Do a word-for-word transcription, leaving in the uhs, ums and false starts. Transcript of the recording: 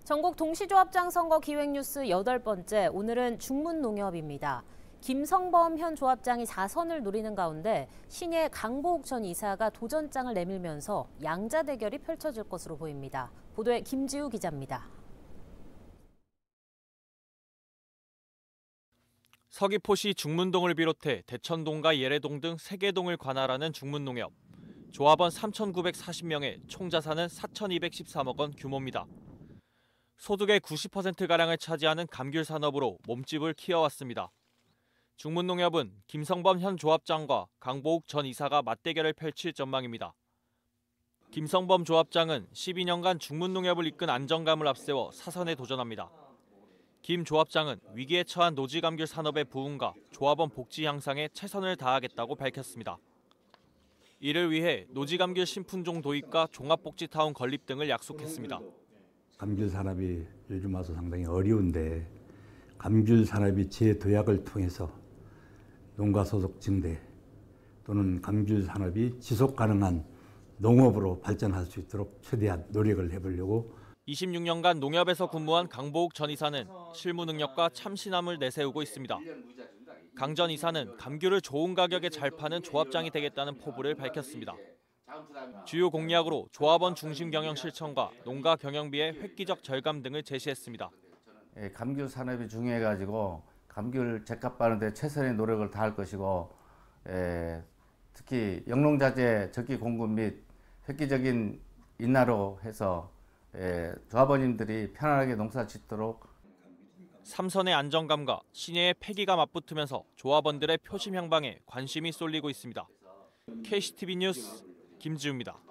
전국 동시조합장 선거 기획 뉴스 여덟 번째, 오늘은 중문농협입니다. 김성범 현 조합장이 사 선을 노리는 가운데 신예 강보욱 전 이사가 도전장을 내밀면서 양자 대결이 펼쳐질 것으로 보입니다. 보도에 김지우 기자입니다. 서귀포시 중문동을 비롯해 대천동과 예래동 등 세 개 동을 관할하는 중문농협. 조합원 삼천구백사십 명에 총 자산은 사천이백십삼억 원 규모입니다. 소득의 구십 퍼센트가량을 차지하는 감귤 산업으로 몸집을 키워왔습니다. 중문농협은 김성범 현 조합장과 강보욱 전 이사가 맞대결을 펼칠 전망입니다. 김성범 조합장은 십이 년간 중문농협을 이끈 안정감을 앞세워 사선에 도전합니다. 김 조합장은 위기에 처한 노지감귤 산업의 부흥과 조합원 복지 향상에 최선을 다하겠다고 밝혔습니다. 이를 위해 노지감귤 신품종 도입과 종합복지타운 건립 등을 약속했습니다. 감귤 산업이 요즘 와서 상당히 어려운데 감귤 산업이 재도약을 통해서 농가 소득 증대 또는 감귤 산업이 지속 가능한 농업으로 발전할 수 있도록 최대한 노력을 해보려고. 이십육 년간 농협에서 근무한 강보욱 전 이사는 실무 능력과 참신함을 내세우고 있습니다. 강 전 이사는 감귤을 좋은 가격에 잘 파는 조합장이 되겠다는 포부를 밝혔습니다. 주요 공약으로 조합원 중심 경영 실천과 농가 경영비의 획기적 절감 등을 제시했습니다. 감귤 산업이 중요해가지고 감귤 제값 받는 데 최선의 노력을 다할 것이고, 에, 특히 영농자재 적기 공급 및 획기적인 인하로 해서 에, 조합원님들이 편안하게 농사 짓도록. 삼선의 안정감과 신예의 패기가 맞붙으면서 조합원들의 표심 향방에 관심이 쏠리고 있습니다. 케이씨티비 뉴스 김지우입니다.